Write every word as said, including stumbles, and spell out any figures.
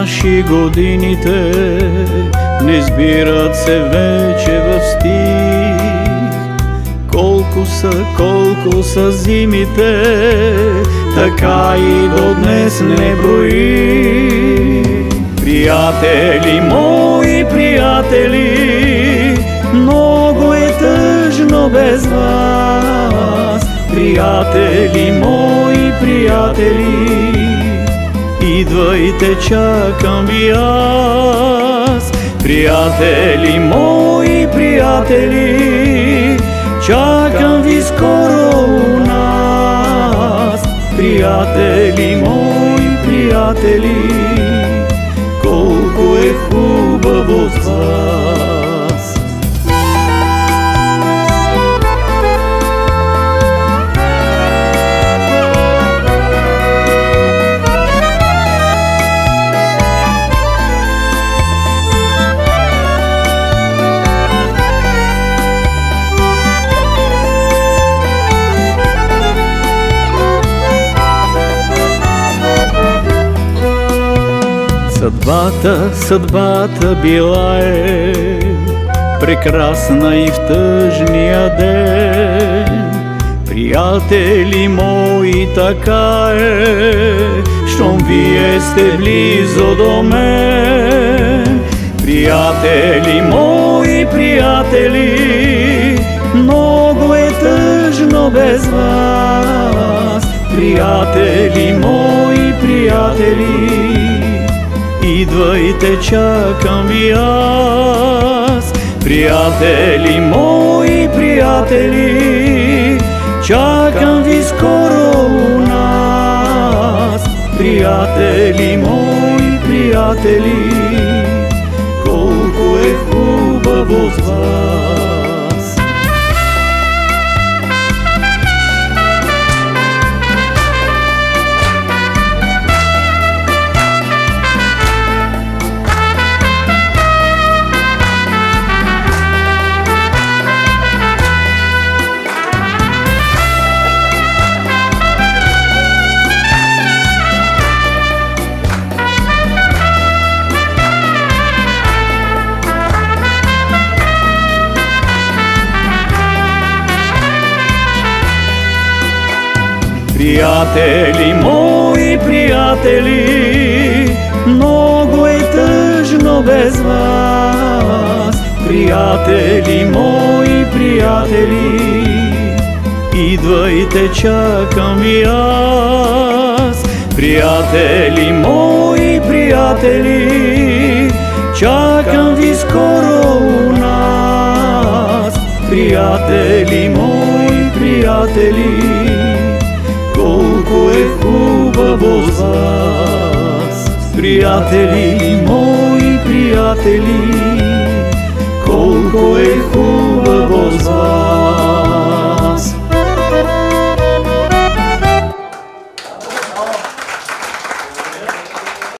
și godinite ne збират се вече в стих. Колко са, колко са зимите, така и до днес не брои. Приятели мои, приятели, много е тъжно без вас. Приятели мои, приятели, идвайте, чакам ви аз. Приятели мои, приятели, чакам ви скоро у нас. Приятели мои, приятели, колко е хубаво с вас. Съдбата, съдбата била е прекрасна и в тъжния ден. Приятели мои, така е, щом вие сте близо до мен. Приятели мои, приятели, много е тъжно без вас. Приятели мои, приятели, идвайте, чакам ви аз. Приятели мои, приятели, чакам ви скоро у нас. Приятели мои, приятели, колко е хубаво с вас. Приятели мои, приятели, много е тъжно без вас. Приятели мои, приятели, идвайте, чакам ви аз. Приятели мои, приятели, чакам ви скоро у нас. Приятели мои, приятели, колко е хубаво с вас. Приятели мои, приятели, колко е хубаво с вас.